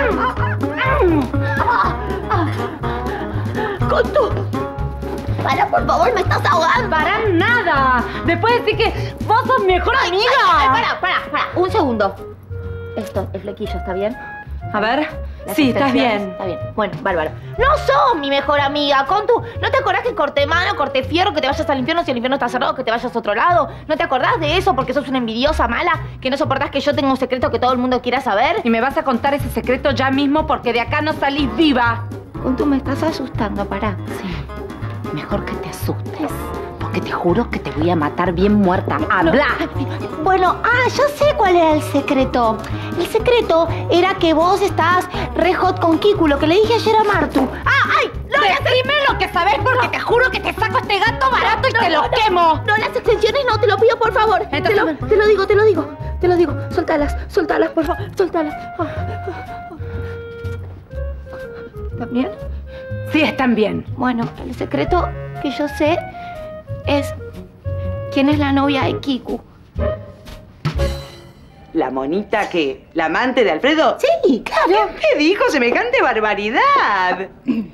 ¡Coto! Para, por favor, me estás ahogando. Para nada. Después de decir que vos sos mi mejor Ay, amiga. ay, ay, para, para, para. Un segundo. Esto, el flequillo, ¿está bien? A ver. Las Sí, estás extensiones, bien. Está bien. Bueno, bárbaro. No sos mi mejor amiga, Contu. ¿No te acordás que corté mano, corté fierro, que te vayas al infierno si el infierno está cerrado, que te vayas a otro lado? ¿No te acordás de eso porque sos una envidiosa mala, que no soportás que yo tenga un secreto que todo el mundo quiera saber? Y me vas a contar ese secreto ya mismo porque de acá no salís viva. Contu, me estás asustando, pará. Sí. Mejor que te asustes. Porque te juro que te voy a matar bien muerta. ¡Habla! Bueno, ah, ya sé cuál era el secreto. El secreto era que vos estás re hot con Kiku, lo que le dije ayer a Martu. ¡Ah, ay! No, Decime lo que sabés porque te juro que te saco este gato barato y te lo quemo. No, las extensiones no, te lo pido por favor. Te Entonces, lo, te lo digo, te lo digo. Te lo digo. Soltalas, soltalas, por favor. Soltalas. ¿Están bien? Sí, están bien. Bueno, el secreto que yo sé es quién es la novia de Kiku. ¿La monita qué? ¿La amante de Alfredo? Sí, claro. ¿Qué dijo semejante barbaridad?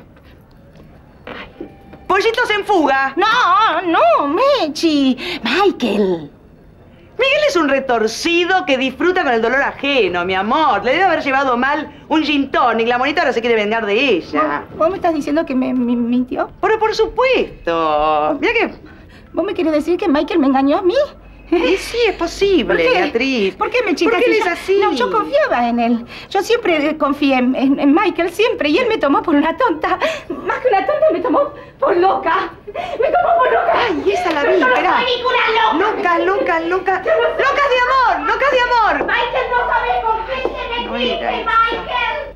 ¡Pollitos en fuga! No, no, Mechi. Michael. Miguel es un retorcido que disfruta con el dolor ajeno, mi amor. Le debe haber llevado mal un gin tonic. La monita ahora se quiere vengar de ella. ¿Vos me estás diciendo que me, me mintió? Pero por supuesto. Mira que... ¿Vos me querés decir que Michael me engañó a mí? Y sí, es posible, ¿Por qué? Beatriz. ¿Por qué me chicas? ¿Por qué él es yo- así? No, yo confiaba en él. Yo siempre eh, confié en, en- en Michael, siempre. Y él me tomó por una tonta. Más que una tonta, me tomó por loca. Me tomó por loca. Ay, esa la vi, Yo no espera. soy ninguna loca. Loca, loca, loca. ¡Locas de amor! ¡Locas de amor! Michael, no sabes con qué te No metiste, digas eso. Michael.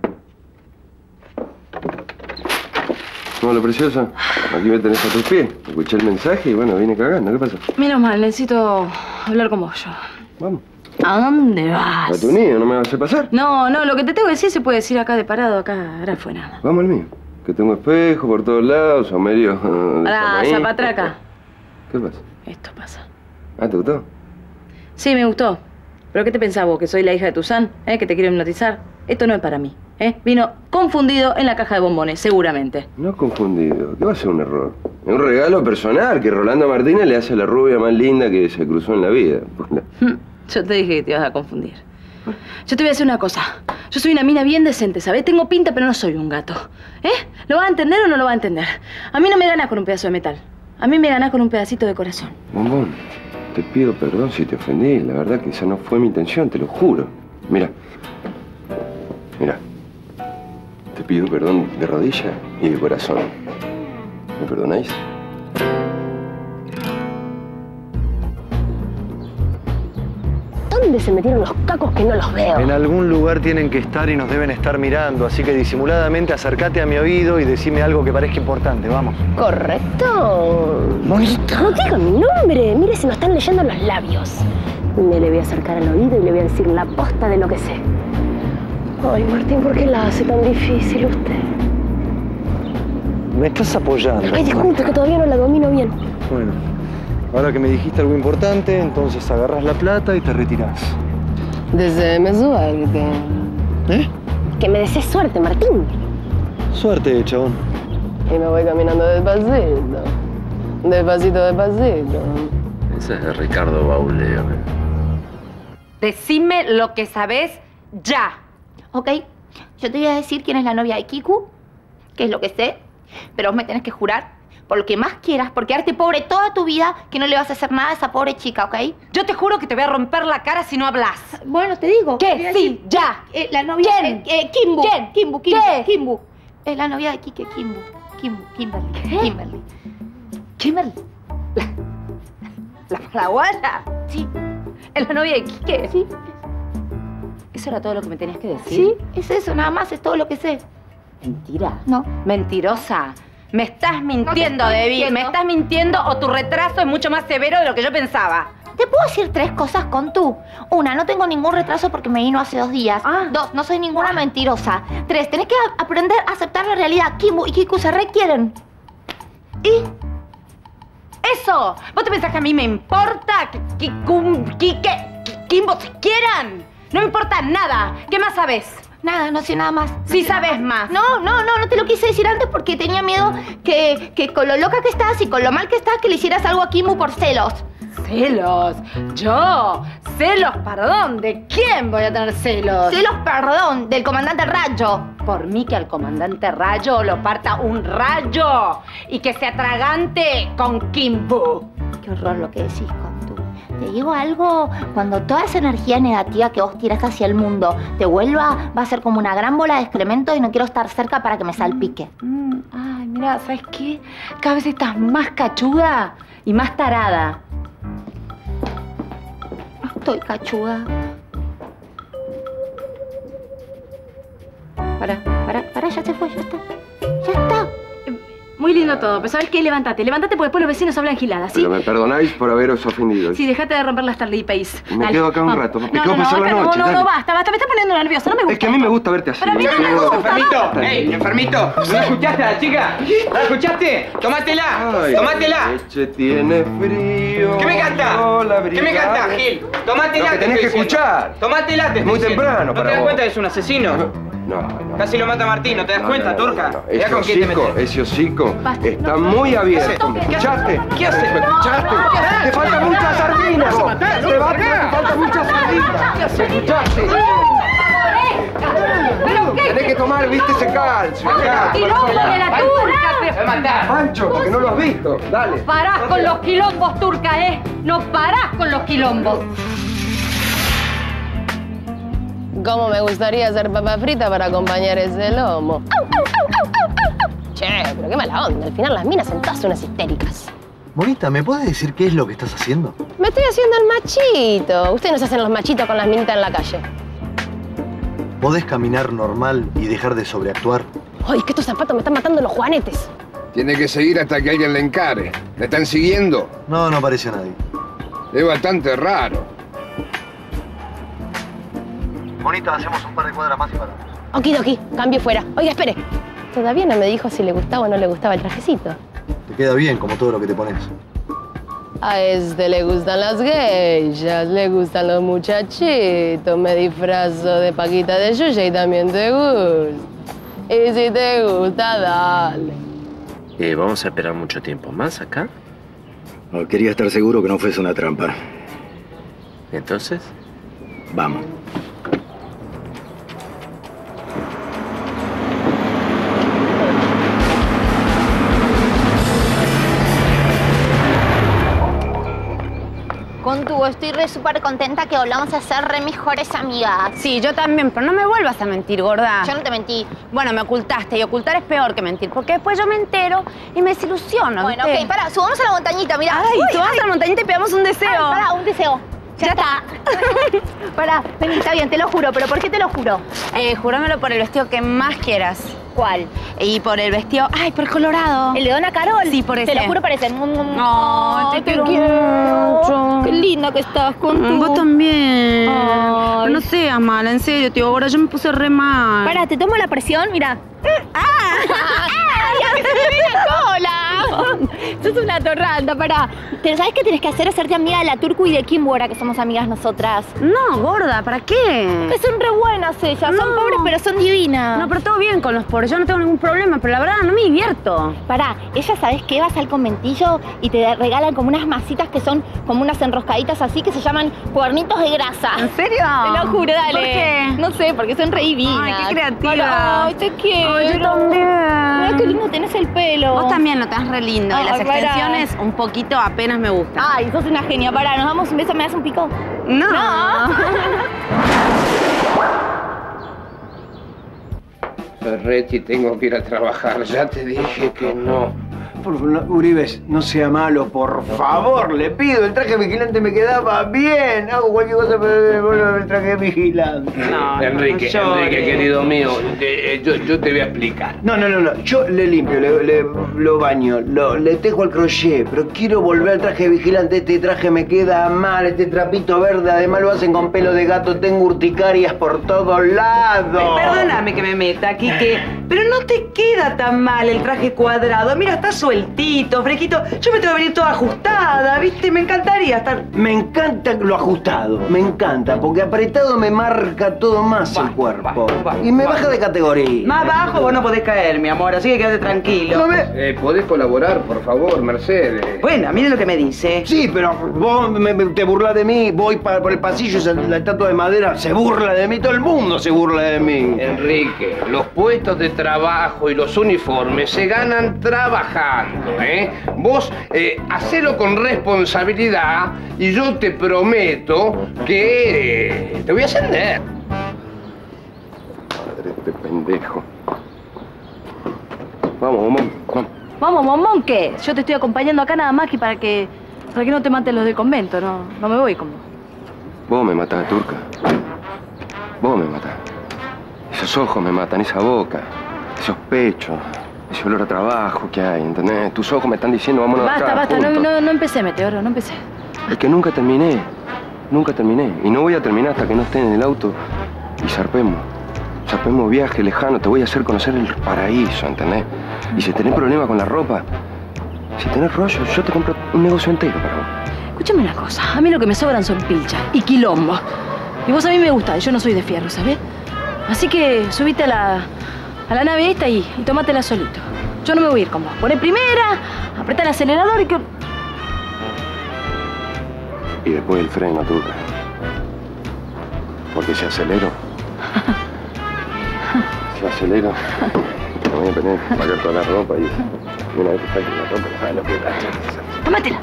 Hola, preciosa. Aquí me tenés a tus pies. Escuché el mensaje y bueno, vine cagando. ¿Qué pasa? Menos mal, necesito hablar con vos yo. Vamos. ¿A dónde vas? ¿A tu nido? ¿No me vas a hacer pasar? No, no, lo que te tengo que decir se puede decir acá de parado, acá, ahora fue nada. Vamos al mío. Que tengo espejo por todos lados, son medio... Uh, Ahora, zapatraca. ¿Qué pasa? Esto pasa. Ah, ¿te gustó? Sí, me gustó. ¿Pero qué te pensás vos? ¿Que soy la hija de Tuzán? ¿Eh? ¿Que te quiero hipnotizar? Esto no es para mí. ¿Eh? Vino confundido en la caja de bombones, seguramente. No confundido. ¿Qué va a ser un error? Es un regalo personal que Rolando Martínez le hace a la rubia más linda que se cruzó en la vida. Yo te dije que te ibas a confundir. Yo te voy a decir una cosa. Yo soy una mina bien decente, ¿sabes? Tengo pinta, pero no soy un gato. ¿Eh? ¿Lo va a entender o no lo va a entender? A mí no me ganás con un pedazo de metal. A mí me ganás con un pedacito de corazón. Bombón, te pido perdón si te ofendí. La verdad que esa no fue mi intención, te lo juro. Mira. Mira. Te pido perdón de rodilla y de corazón. ¿Me perdonáis? ¿Dónde se metieron los cacos que no los veo? En algún lugar tienen que estar y nos deben estar mirando, así que disimuladamente acércate a mi oído y decime algo que parezca importante, vamos. Correcto. No digan mi nombre. Mire, se nos están leyendo los labios. Me le voy a acercar al oído y le voy a decir la posta de lo que sé. Ay, Martín, ¿por qué la hace tan difícil usted? Me estás apoyando. Ay, disculpe, que todavía no la domino bien. Bueno, ahora que me dijiste algo importante, entonces agarras la plata y te retirás. Deseame suerte. ¿Eh? Que me desees suerte, Martín. Suerte, chabón. Y me voy caminando despacito. Despacito, despacito. Ese es Ricardo Bauleo. Decime lo que sabés ya. Ok, yo te voy a decir quién es la novia de Kiku, qué es lo que sé, pero vos me tenés que jurar, por lo que más quieras, por quedarte pobre toda tu vida, que no le vas a hacer nada a esa pobre chica, ¿ok? Yo te juro que te voy a romper la cara si no hablas. Bueno, te digo. ¿Qué? Te voy a Sí, decir, ya. Eh, la novia... ¿Quién? Eh, eh, Kimbu. ¿Quién? Kimbu, Kimbu, ¿Qué? Kimbu. Es la novia de Kike, Kimbu. Kimbu, Kimberly. ¿Qué? Kimberly. ¿Kimberly? ¿La, la paraguaya? Sí. ¿Es la novia de Quique? Sí. ¿Eso era todo lo que me tenías que decir? Sí, es eso, nada más, es todo lo que sé. ¿Mentira? No. Mentirosa. Me estás mintiendo, No te estoy Debbie. Me mintiendo. estás mintiendo o tu retraso es mucho más severo de lo que yo pensaba. Te puedo decir tres cosas con tú. Una, no tengo ningún retraso porque me vino hace dos días. Ah. Dos, no soy ninguna mentirosa. Tres, tenés que a- aprender a aceptar la realidad. Kimbu y Kiku se requieren. ¿Y? ¡Eso! ¿Vos te pensás que a mí me importa que, que, cum- que, que- que Kimbo se quieran? No me importa nada. ¿Qué más sabes? Nada, no sé nada más. No Sí sé nada sabes más. No, no, no, no te lo quise decir antes porque tenía miedo que, que con lo loca que estás y con lo mal que estás, que le hicieras algo a Kimbu por celos. ¿Celos? ¿Yo? ¿Celos? Perdón. ¿De quién voy a tener celos? Celos, perdón, del comandante Rayo. Por mí que al comandante Rayo lo parta un rayo y que se atragante con Kimbu. Qué horror lo que decís con tú. Te digo algo, cuando toda esa energía negativa que vos tirás hacia el mundo te vuelva, va a ser como una gran bola de excremento y no quiero estar cerca para que me salpique. Mm, ay, mira, ¿sabes qué? Cada vez estás más cachuda y más tarada. Estoy cachuda. Para. Para, para, ya se fue, ya está. Ya está. Muy lindo todo, pero ¿sabes qué? Levántate, levántate porque después los vecinos hablan giladas, ¿sí? Pero me perdonáis por haberos ofendido. Sí, déjate de romper las Starly Pace. Me quedo acá un rato. Me No, quedo no, no, pasar la acá no, noche. no, dale. no, basta, basta, me está poniendo nerviosa, no me gusta. Es que a mí me gusta verte así. Pero a mí no me quiero- gusta. ¡Enfermito! ¡Ey, enfermito! ¿No la escuchaste a la chica? ¿No la escuchaste? ¡Tómatela! Ay, ¡Tómatela! leche tiene frío. ¿Qué me canta? No, la ¿Qué me canta, Gil? ¡Tómatela! Lo que te tenés estoy que diciendo. escuchar. ¡Tómatela! te Es muy estoy diciendo. temprano ¿No para te das vos. cuenta que es un asesino? No, no. Casi lo mata a Martín, ¿no te das No, cuenta, no, no, turca? no, no. Mirá Ese con quién te hocico, metes. ese hocico Basta, está no, muy no, abierto. no, ¿Me no, escuchaste? ¿Qué haces? ¿Me escuchaste? No, ¿qué haces? Te falta mucha sardina. No, vos. Te va- te falta mucha sardina. ¿Me escuchaste? ¿Pero qué? Tenés que tomar, viste, ese calcio. acá, ¡Quilombo de la Pancho. turca! ¡Te voy a matar! Pancho, porque no lo has visto. Dale. Parás con los quilombos, turca, ¿eh? No parás con los quilombos. ¿Cómo me gustaría hacer papa frita para acompañar ese lomo? Che, pero qué mala onda. Al final las minas son todas unas histéricas. Monita, ¿me puedes decir qué es lo que estás haciendo? Me estoy haciendo el machito. Ustedes no se hacen los machitos con las minitas en la calle. ¿Podés caminar normal y dejar de sobreactuar? Ay, es que estos zapatos me están matando los juanetes. Tiene que seguir hasta que alguien le encare. ¿Me están siguiendo? No, no aparece nadie. Es bastante raro. Monita, hacemos un par de cuadras más y paramos. Okidoki, cambio fuera. Oiga, espere. Todavía no me dijo si le gustaba o no le gustaba el trajecito. Te queda bien, como todo lo que te pones. A este le gustan las geishas, le gustan los muchachitos. Me disfrazo de Paquita de Yuya y también te gusta. Y si te gusta, dale. Eh, ¿Vamos a esperar mucho tiempo más acá? No, quería estar seguro que no fuese una trampa. ¿Entonces? Vamos. Con tu, estoy re súper contenta que volvamos a ser re mejores amigas. Sí, yo también, pero no me vuelvas a mentir, gorda. Yo no te mentí. Bueno, me ocultaste y ocultar es peor que mentir, porque después yo me entero y me desilusiono. Bueno, ¿viste? ok, pará, subamos a la montañita, mirá. Ay, Uy, subamos ay. a la montañita y pegamos un deseo. Ay, pará, un deseo. Ya, está. Pará, vení, está bien, te lo juro, pero ¿por qué te lo juro? Eh, júramelo por el vestido que más quieras. ¿Cuál? Y por el vestido... Ay, por el colorado. ¿El de Dona Carol? Sí, por ese. Te lo juro, parece. No, te, te quiero quiero. Qué linda que estás con tu... Vos también. Ay. No seas mala, en serio, tío. Ahora yo me puse re mal. Para, te tomo la presión, mira. ¡Ah! ¡Ya se me ve la cola! Sos una torranta, pará. ¿Pero sabes qué tenés que hacer? Hacerte amiga de la Turcu y de Kim Bora, que somos amigas nosotras. No, gorda, ¿para qué? Que son re buenas ellas. No. Son pobres, pero son divinas. No, pero todo bien con los pobres. Yo no tengo ningún problema, pero la verdad no me divierto. Pará, ella, ¿sabes qué? Vas al conventillo y te regalan como unas masitas que son como unas enroscaditas así que se llaman cuernitos de grasa. ¿En serio? Te lo juro, dale. ¿Por qué? No sé, porque son re divinas. Ay, qué creativa. Pará, ay, te quiero. Ay, yo también. Mira qué lindo tenés el pelo. Vos también lo tenés re lindo. Ay, y las pará. extensiones un poquito apenas me gustan. Ay, sos una genia. Pará, nos damos un beso, ¿me das un pico? No. No. Ferretti, tengo que ir a trabajar. Ya te dije que no. Por favor, Uribes, no sea malo, por favor, le pido. El traje vigilante me quedaba bien. Hago cualquier cosa, pero el traje vigilante. No, Enrique, no Enrique, querido mío, te, yo, yo te voy a explicar. No, no, no, no. Yo le limpio, le, le lo baño, lo, le tejo al crochet, pero quiero volver al traje vigilante. Este traje me queda mal, este trapito verde, además lo hacen con pelo de gato. Tengo urticarias por todos lados. Ay, perdóname que me meta, Quique, pero no te queda tan mal el traje cuadrado. Mira, está sueltito, fresquito. Yo me tengo que venir toda ajustada, ¿viste? Me encantaría estar... Me encanta lo ajustado, me encanta, porque apretado me marca todo más el cuerpo. Y me baja de categoría. Más bajo vos no podés caer, mi amor, así que quédate tranquilo. No me... Eh, ¿Podés colaborar, por favor, Mercedes? Bueno, mire lo que me dice. Sí, pero vos me, me- te burlas de mí, voy pa- por el pasillo, esa- la estatua de madera se burla de mí, todo el mundo se burla de mí. Enrique, los puestos de trabajo y los uniformes se ganan trabajando, ¿eh? Vos eh, hacelo con responsabilidad y yo te prometo que eh, te voy a ascender. Madre, este pendejo. Vamos, vamos, vamos. Vamos, Momón, ¿qué? Yo te estoy acompañando acá nada más que para que para que no te maten los del convento. No, no me voy como... Vos me matás, Turca. Vos me matás. Esos ojos me matan, esa boca, esos pechos, ese olor a trabajo que hay, ¿entendés? Tus ojos me están diciendo vámonos de Basta, acá, basta, no, juntos. no, no empecé, Meteoro, no empecé. Es que nunca terminé, nunca terminé. Y no voy a terminar hasta que no esté en el auto y zarpemos. Zarpemos viaje lejano, te voy a hacer conocer el paraíso, ¿entendés? Y si tenés problemas con la ropa, si tenés rollo, yo te compro un negocio entero para vos. Escúchame una cosa, a mí lo que me sobran son pilchas y quilombo. Y vos a mí me gusta, yo no soy de fierro, ¿sabés? Así que subite a la, a la nave esta y, y tómatela solito. Yo no me voy a ir con vos. Poné primera, apretá el acelerador y que... Y después el freno, Turca. Porque si acelero... si acelero... Me voy a poner a pagar toda la ropa y... y una vez que saque la ropa, ¿sabes lo que da? tómatela.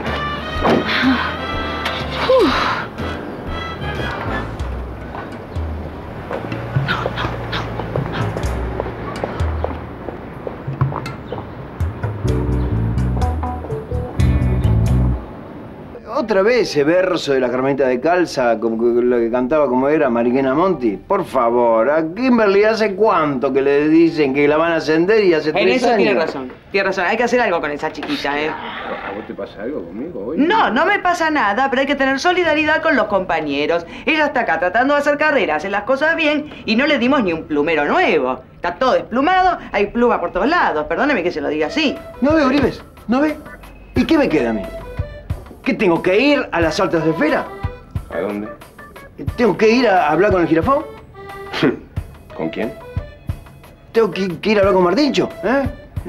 Otra vez ese verso de la Carmelita de Calza, como que, lo que cantaba como era Mariquena Monti. Por favor, a Kimberly hace cuánto que le dicen que la van a ascender y hace En tres eso años. tiene razón. Tiene razón, hay que hacer algo con esa chiquita, ¿eh? ¿A vos te pasa algo conmigo hoy? No, no me pasa nada, pero hay que tener solidaridad con los compañeros. Ella está acá tratando de hacer carrera, hacer las cosas bien y no le dimos ni un plumero nuevo. Está todo desplumado, hay pluma por todos lados. Perdóneme que se lo diga así. ¿No ve, Uribes? ¿No ve? ¿Y qué me queda a mí? ¿Qué tengo que ir a las altas de esfera? ¿A dónde? ¿Tengo que ir a hablar con el jirafón? ¿Con quién? ¿Tengo que, que ir a hablar con Martincho? ¿Eh?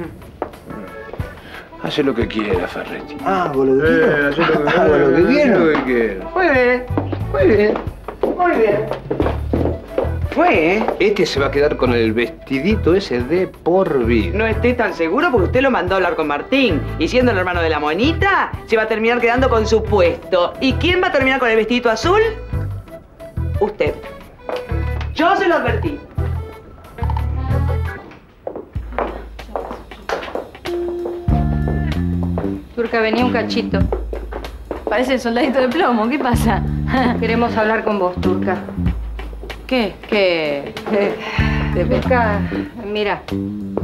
Hace lo que quiera, Ferretti. Ah, ¿hago lo que quiero? Eh, hace lo que- ¿Hago lo que quiero? Hace lo que quiera. Muy bien, muy bien, muy bien. Fue, ¿eh? Este se va a quedar con el vestidito ese de por vida. No esté tan seguro porque usted lo mandó a hablar con Martín. Y siendo el hermano de la monita, se va a terminar quedando con su puesto. ¿Y quién va a terminar con el vestidito azul? Usted. Yo se lo advertí. Turca, venía un cachito. Parece el soldadito de plomo, ¿qué pasa? Queremos hablar con vos, Turca. ¿Qué? ¿Qué? Eh, Turca, mira,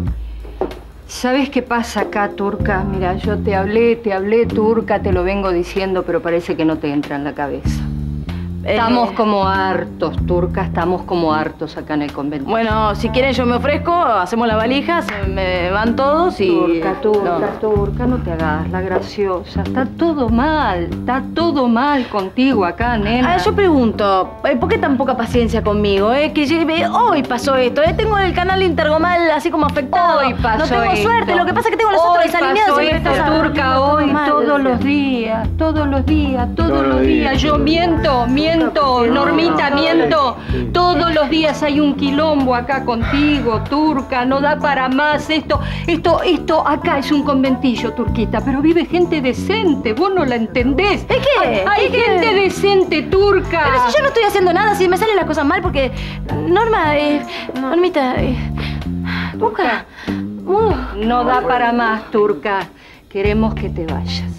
¿Sabes qué pasa acá, Turca? Mira, yo te hablé, te hablé, Turca, te lo vengo diciendo, pero parece que no te entra en la cabeza. Estamos como hartos, Turca, estamos como hartos acá en el convento. Bueno, si quieren yo me ofrezco, hacemos las valijas, me van todos y... Turca, Turca, no. Turca, no te hagas la graciosa. Está todo mal, está todo mal contigo acá, nena. Ah, yo pregunto, ¿por qué tan poca paciencia conmigo? Eh? Que lleve, hoy pasó esto, eh? Tengo el canal intergomal así como afectado. Hoy pasó No tengo esto. suerte, lo que pasa es que tengo los otros desalineados. Hoy pasó esto, Turca, hoy, todos los días, todos los días, todos los días. Yo miento, miento. Normita, miento. Todos los días hay un quilombo acá contigo, Turca. No da para más esto. Esto, esto acá es un conventillo, Turquita, pero vive gente decente. Vos no la entendés. ¿Es qué? Hay ¿Es gente qué? decente, Turca. Pero si yo no estoy haciendo nada, si me salen las cosas mal, porque... Norma, eh, Normita, eh, Turca. Uh, no da para más, Turca. Queremos que te vayas.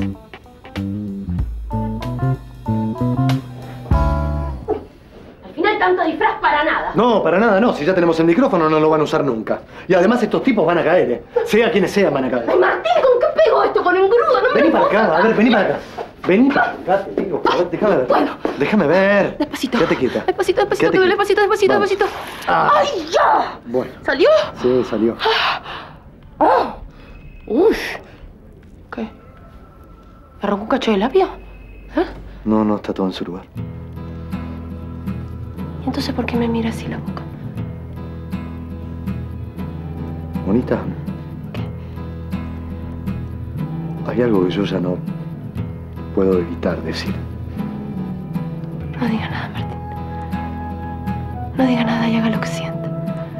Tanto disfraz para nada. No, para nada no. Si ya tenemos el micrófono no lo van a usar nunca. Y además estos tipos van a caer, ¿eh? Sea quienes sean van a caer. Ay, Martín, ¿con qué pego esto? Con engrudo, no me Vení lo para puedo acá, a ver, vení para acá. Vení para acá, te digo. A ver, déjame ver. Bueno. Déjame ver. Despacito. Quédate quieta. Despacito, despacito, Quédate que despacito, despacito, Vamos. despacito. Ah. ¡Ay, ya! Bueno. ¿Salió? Sí, salió. ¡Oh! ¡Uy! ¿Qué? ¿Me arrancó un cacho de labio? ¿Eh? No, no, está todo en su lugar. Entonces, ¿por qué me mira así la boca? Bonita. ¿Qué? Hay algo que yo ya no puedo evitar decir. No diga nada, Martín. No diga nada y haga lo que sienta.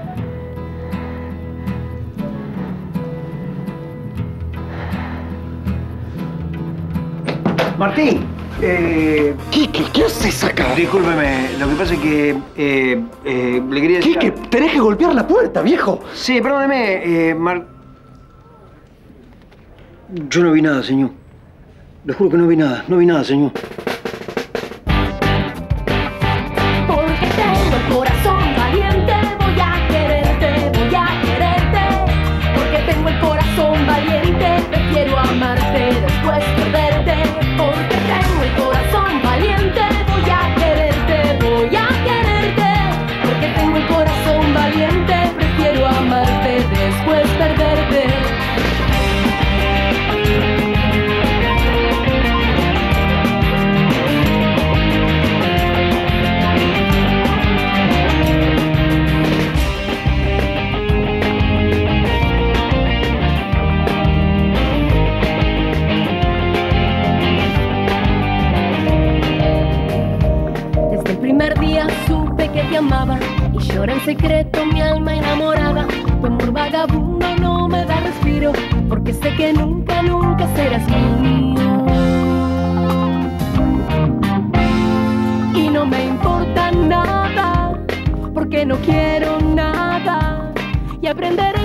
Martín. Eh, Quique, ¿qué haces acá? Discúlpeme, lo que pasa es que eh, eh, le quería decir... Quique, tenés que golpear la puerta, viejo. Sí, perdóneme, eh, Mar... Yo no vi nada, señor. Le juro que no vi nada, no vi nada, señor. Porque tengo el corazón valiente, voy a quererte, voy a quererte. Porque tengo el corazón valiente, prefiero amarte después perderte. Porque tengo el corazón valiente, voy a quererte, voy a quererte. Porque tengo el corazón valiente, prefiero amarte después perderte. Desde el primer día supe que te amaba y llora en secreto mi alma enamorada. Tu amor vagabundo no me da respiro porque sé que nunca, nunca serás mío. Y no me importa nada porque no quiero nada y aprenderé